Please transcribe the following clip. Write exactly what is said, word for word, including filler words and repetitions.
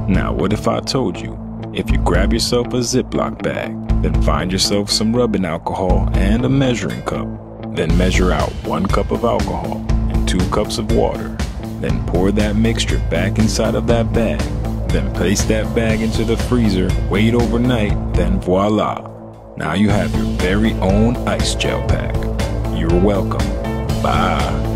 Now what if I told you, if you grab yourself a Ziploc bag, then find yourself some rubbing alcohol and a measuring cup, then measure out one cup of alcohol and two cups of water, then pour that mixture back inside of that bag, then place that bag into the freezer, wait overnight, then voila! Now you have your very own ice gel pack. You're welcome. Bye.